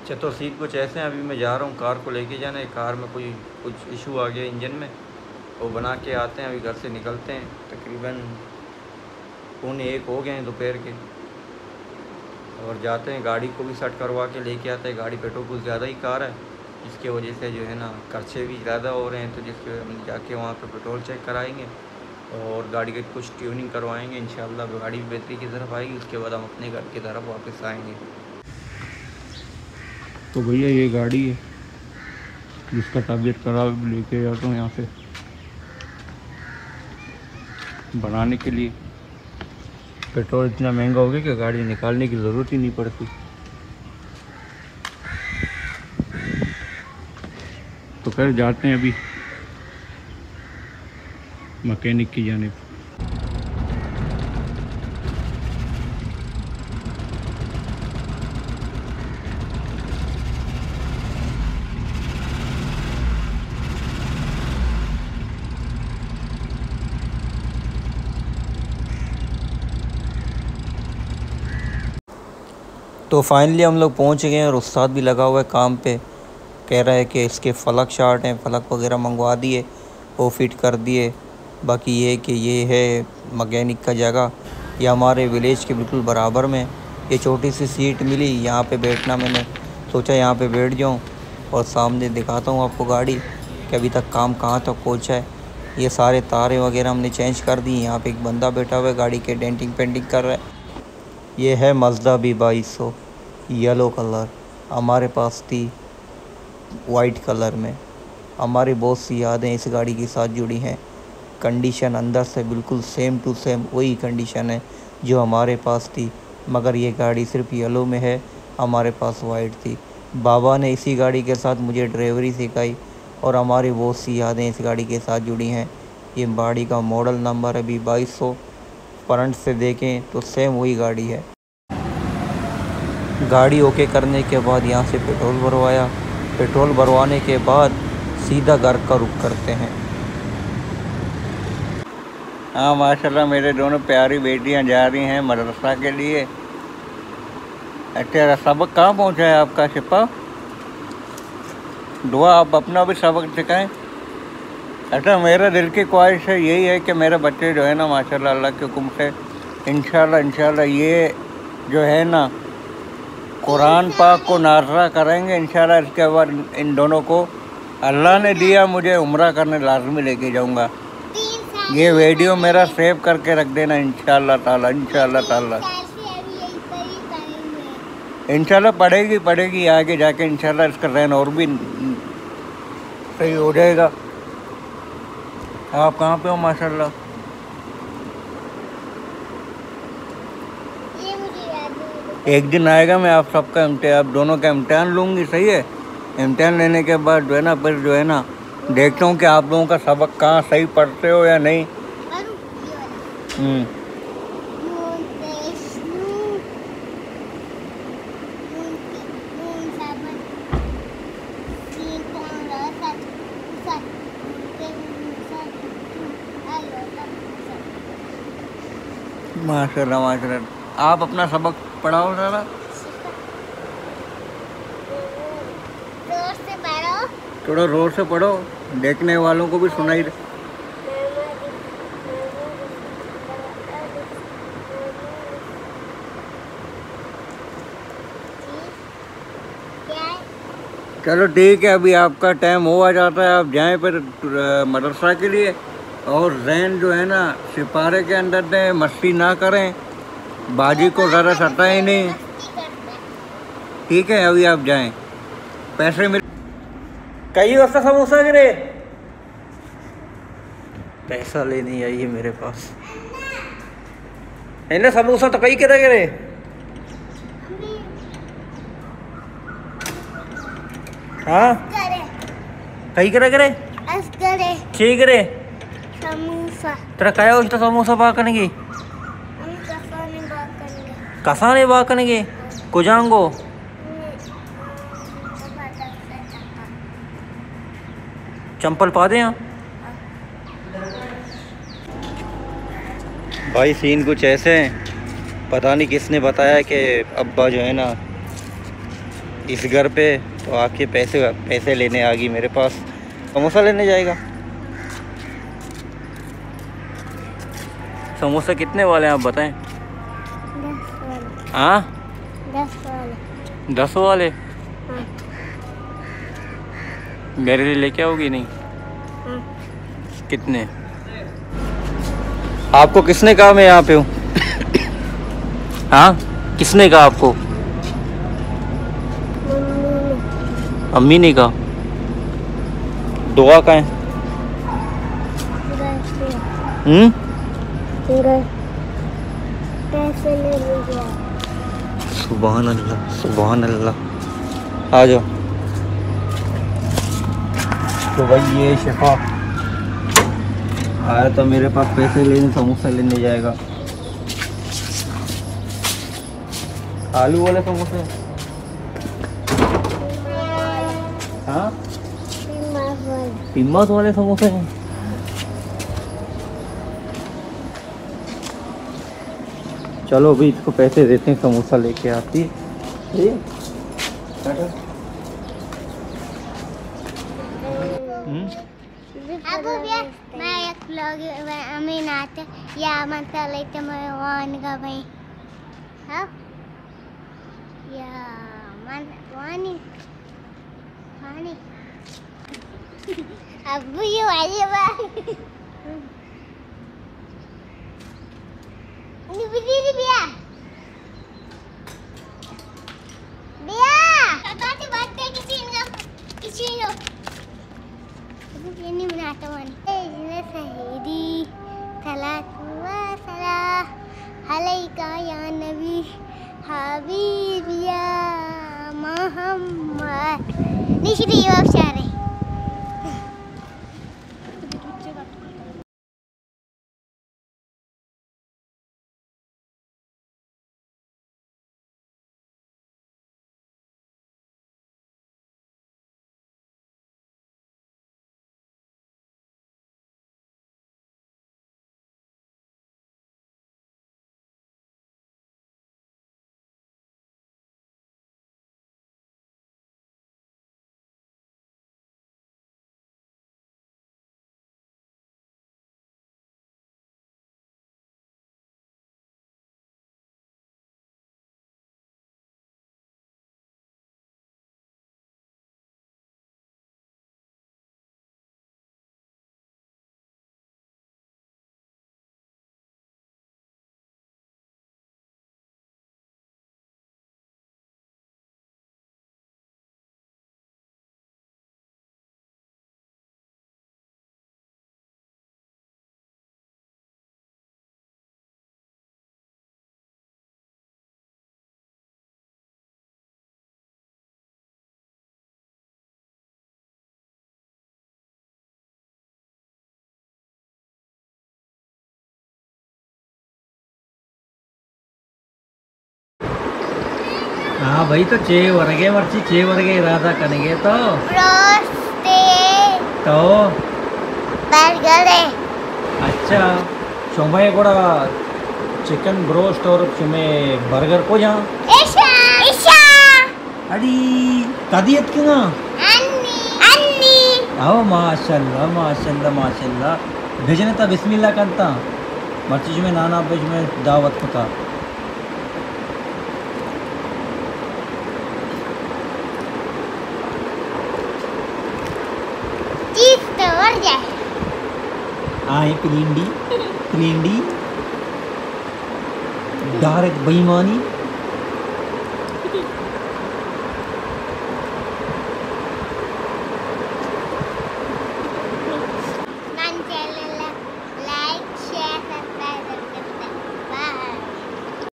तो सीन कुछ ऐसे हैं। अभी मैं जा रहा हूँ कार को लेके जाना है। कार में कुछ इशू आ गया इंजन में, वो बना के आते हैं। अभी घर से निकलते हैं, तकरीबन 12:45 हो गए हैं दोपहर के, और जाते हैं। गाड़ी को भी सेट करवा के लेके आते हैं। गाड़ी पेट्रोल कुछ ज़्यादा ही कार है, जिसकी वजह से जो है ना खर्चे भी ज़्यादा हो रहे हैं। तो जिसकी वजह हम जाके वहाँ पे पेट्रोल चेक कराएंगे और गाड़ी की कुछ ट्यूनिंग करवाएंगे। इंशाल्लाह गाड़ी भी बेहतरी की तरफ आएगी। उसके बाद हम अपने घर की तरफ वापस आएंगे। तो भैया ये गाड़ी है जिसका तबीयत खराब लेके जाता हूँ यहाँ से बनाने के लिए। पेट्रोल इतना महंगा हो गया कि गाड़ी निकालने की ज़रूरत ही नहीं पड़ती। तो खैर जाते हैं अभी मैकेनिक की जानिब। तो फाइनली हम लोग पहुंच गए हैं और उस्ताद भी लगा हुआ है काम पे। कह रहा है कि इसके फ़लक शार्ट हैं, फ़लक वगैरह मंगवा दिए, वो फिट कर दिए। बाकी ये कि ये है मैकेनिक का जगह, ये हमारे विलेज के बिल्कुल बराबर में। ये छोटी सी सीट मिली, यहाँ पे बैठना, मैंने सोचा यहाँ पे बैठ जाऊँ और सामने दिखाता हूँ आपको गाड़ी कि अभी तक काम कहाँ तक पहुँचा है। ये सारे तारें वगैरह हमने चेंज कर दी। यहाँ पे एक बंदा बैठा हुआ है, गाड़ी के डेंटिंग पेंटिंग कर रहा है। ये है मज़दा B2200 येलो कलर, हमारे पास थी वाइट कलर में। हमारी बहुत सी यादें इस गाड़ी के साथ जुड़ी हैं। कंडीशन अंदर से बिल्कुल सेम टू सेम वही कंडीशन है जो हमारे पास थी, मगर ये गाड़ी सिर्फ येलो में है, हमारे पास वाइट थी। बाबा ने इसी गाड़ी के साथ मुझे ड्राइवरी सिखाई और हमारी बहुत सी यादें इस गाड़ी के साथ जुड़ी हैं। ये गाड़ी का मॉडल नंबर है B2200। फ्रंट से देखें तो सेम वही गाड़ी है। गाड़ी ओके करने के बाद यहाँ से पेट्रोल भरवाया। पेट्रोल भरवाने के बाद सीधा घर का रुख करते हैं। हाँ माशाल्लाह, मेरे दोनों प्यारी बेटियाँ जा रही हैं मदरसा के लिए। अच्छा, सबक कहाँ पहुँचा है आपका शिपा? दुआ आप अपना भी सबक सिखाएं। अच्छा, मेरा दिल की ख्वाहिश है, यही है कि मेरे बच्चे जो है ना माशाल्लाह अल्लाह के हुक्म से इंशाल्लाह ये जो है ना कुरान पाक को नाज़रा करेंगे इंशाल्लाह। इसके बाद इन दोनों को अल्लाह ने दिया, मुझे उम्रा करने लाजमी लेके जाऊंगा। ये वीडियो मेरा सेव करके रख देना इंशाल्लाह ताला। इंशाल्लाह पढ़ेगी आगे जाके इंशाल्लाह इसका रहन और भी सही हो जाएगा। आप कहाँ पे हो माशाल्लाह? एक दिन आएगा मैं आप सबका आप दोनों का इम्तिहान लूँगी, सही है? इम्तिहान लेने के बाद जो है ना फिर जो है ना देखता हूँ कि आप लोगों का सबक कहाँ सही पढ़ते हो या नहीं। माशाल्लाह आप अपना सबक पढ़ाओ ज़रा। थोड़ा जोर से पढ़ो, देखने वालों को भी सुनाई दे। चलो ठीक है, अभी आपका टाइम हो आ जाता है, आप जाएं फिर मदरसा के लिए। और जहन जो है ना सिपारे के अंदर दें, मस्ती ना करें, बाजी को ज़रा सताएं नहीं, ठीक है? अभी आप जाएं, पैसे मिल कई वास्ता समोसा गिरे, पैसा लेने आई है मेरे पास। है ना समोसा तो कई किधर गिरे? हाँ कई किधर गिरे? ठीक रे समोसा तेरा क्या हो तो समोसा बाकनेगी कसाने बाकनेगी कुजांगो चंपल पा दे। भाई सीन कुछ ऐसे हैं, पता नहीं किसने बताया कि अब्बा जो है ना इस घर पे, तो आके पैसे लेने आ गई मेरे पास। समोसा लेने जाएगा। समोसा कितने वाले हैं आप बताएं? 10 वाले। हाँ 10 वाले। 10 वाले। हाँ। मेरे लिए लेके आओगी नहीं? हाँ। कितने? आपको किसने कहा मैं यहाँ पे हूँ? हाँ किसने कहा आपको? अम्मी ने कहा। दुआ का है। पैसे ले लीजिए। सुभान अल्लाह सुभान अल्लाह। आ जाओ। तो भाई ये शिफा आया तो मेरे पास पैसे लेने, समोसा लेने जाएगा। आलू वाले समोसे। हाँ टिम्मस वाले समोसे हैं। चलो अभी इसको पैसे देते हैं, समोसा लेके आती है। Aku biar banyak lagi aminate ya mantal itu mawan gabai. Hah? Ya man wani. Wani. Abu you aja ba. Ini berdiri biar. Biar. Kakak tu baca kisah. ini menataman. Ina sahidi salatu salam alaika ya nabi habib ya Muhammad. Ni sini jawab cari. हाँ भाई तो चे वर्गे मर्ची चे वर्गे इरादा करेंगे तो बर्गर है। अच्छा चुमे కూడా చికెన్ బ్రోస్ట్ और चुमे बर्गर को जहाँ इशा अड़ी तदियत क्यों अन्नी आओ माशाल्लाह माशाल्लाह माशाल्लाह भेजने था बिस्मिल्लाह करता मर्ची में नाना भेज में दावत पता हाँ क्लींडी डायरेक्ट बेईमानी